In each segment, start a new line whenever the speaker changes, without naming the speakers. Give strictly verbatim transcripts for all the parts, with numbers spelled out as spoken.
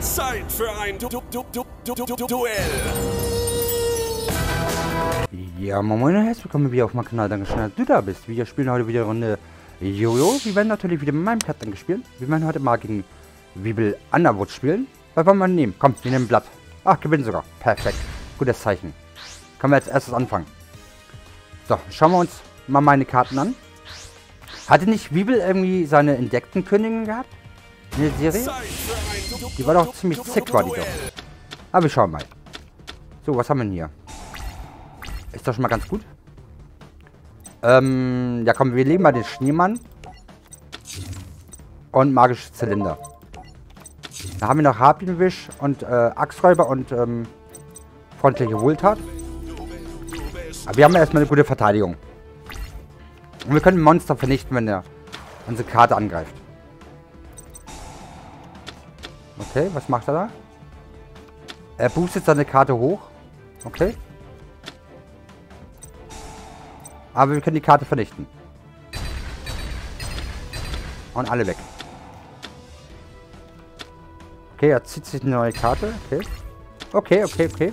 Zeit für ein du du du du du du du Duell.
Ja, moin und herzlich willkommen wieder auf meinem Kanal. Dankeschön, dass du da bist. Wir spielen heute wieder eine Runde Jojo. Wir werden natürlich wieder mit meinem Captain gespielt. Wir werden heute mal gegen Weeble Underwood spielen. Was wollen wir nehmen? Komm, wir nehmen ein Blatt. Ach, gewinnen sogar. Perfekt. Gutes Zeichen. Können wir als erstes anfangen. So, schauen wir uns mal meine Karten an. Hatte nicht Weeble irgendwie seine entdeckten Königin gehabt? In der Serie? Die war doch ziemlich sick, war die doch. Aber wir schauen mal. So, was haben wir denn hier? Ist doch schon mal ganz gut. Ähm, ja komm, wir legen mal den Schneemann. Und magische Zylinder. Da haben wir noch Harpienwisch und äh, Axträuber und ähm, freundliche Wohltat. Aber wir haben ja erstmal eine gute Verteidigung. Und wir können Monster vernichten, wenn er unsere Karte angreift. Okay, was macht er da? Er boostet seine Karte hoch. Okay. Aber wir können die Karte vernichten. Und alle weg. Okay, er zieht sich eine neue Karte. Okay. Okay, okay, okay.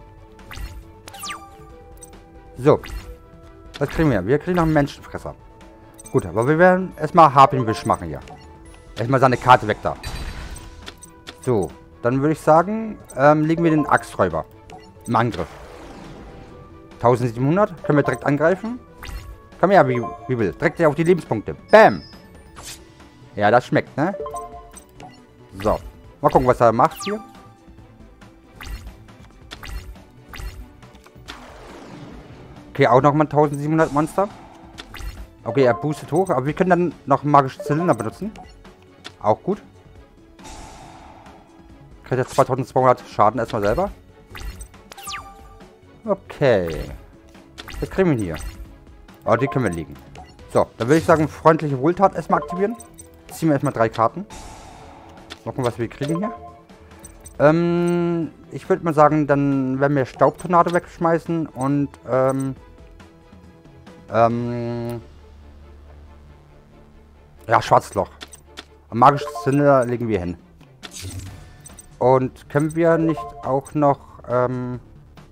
So. Was kriegen wir? Wir kriegen noch einen Menschenfresser. Gut, aber wir werden erstmal Harpienwisch machen hier. Erstmal seine Karte weg da. So, dann würde ich sagen, ähm, legen wir den Axträuber im Angriff. eintausendsiebenhundert, können wir direkt angreifen. Komm her, wie, wie will. Direkt auf die Lebenspunkte. Bam! Ja, das schmeckt, ne? So, mal gucken, was er macht hier. Okay, auch nochmal eintausendsiebenhundert Monster. Okay, er boostet hoch, aber wir können dann noch magische Zylinder benutzen. Auch gut. Kriegt jetzt zweitausendzweihundert Schaden erstmal selber. Okay. Was kriegen wir hier? Oh, die können wir legen. So, dann würde ich sagen, freundliche Wohltat erstmal aktivieren. Ziehen wir erstmal drei Karten. Mal gucken, was wir kriegen hier. Ähm, ich würde mal sagen, dann werden wir Staubtornado wegschmeißen und, ähm, ähm, ja, Schwarzloch. Ein magisches Zylinder legen wir hin. Und können wir nicht auch noch, ähm...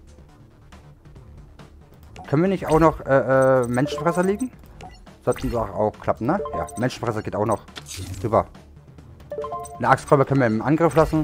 Können wir nicht auch noch, äh, äh, Menschenfresser legen? Sollten doch auch klappen, ne? Ja, Menschenfresser geht auch noch. Super. Eine Axträuber können wir im Angriff lassen.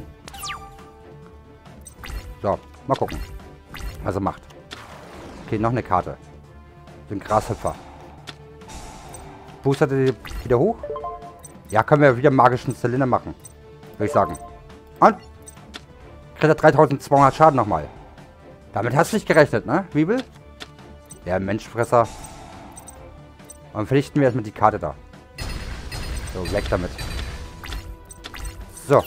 So, mal gucken, was er macht. Okay, noch eine Karte. Den Grashüpfer. Boostert er wieder hoch? Ja, können wir wieder magischen Zylinder machen. Würde ich sagen. Und? Kriegt er dreitausendzweihundert Schaden nochmal. Damit hast du nicht gerechnet, ne, Weeble? Der Menschenfresser. Und vernichten wir erstmal die Karte da. So, weg damit. So.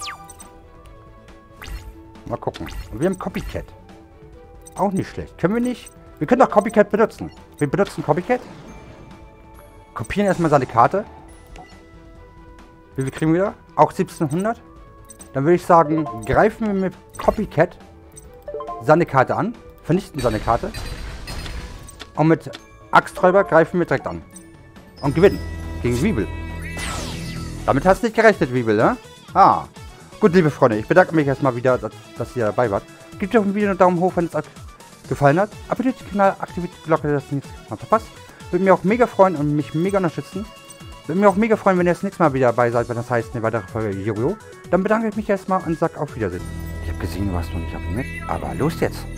Mal gucken. Und wir haben Copycat. Auch nicht schlecht. Können wir nicht? Wir können doch Copycat benutzen. Wir benutzen Copycat. Kopieren erstmal seine Karte. Wie viel kriegen wir da? Auch siebzehnhundert. Dann würde ich sagen, greifen wir mit Copycat seine Karte an. Vernichten seine Karte. Und mit Axträuber greifen wir direkt an. Und gewinnen. Gegen Weeble. Damit hast du nicht gerechnet, Weeble, ne? Ah. Gut, liebe Freunde, ich bedanke mich erstmal wieder, dass, dass ihr dabei wart. Gebt doch ein Video einen Daumen hoch, wenn es euch gefallen hat. Abonniert den Kanal, aktiviert die Glocke, dass ihr nichts mehr verpasst. Würde mich auch mega freuen und mich mega unterstützen. Würde mich auch mega freuen, wenn ihr das nächste Mal wieder dabei seid, wenn das heißt eine weitere Folge Jojo. Dann bedanke ich mich erstmal und sage auf Wiedersehen. Ich habe gesehen, du warst noch nicht abonniert, aber los jetzt.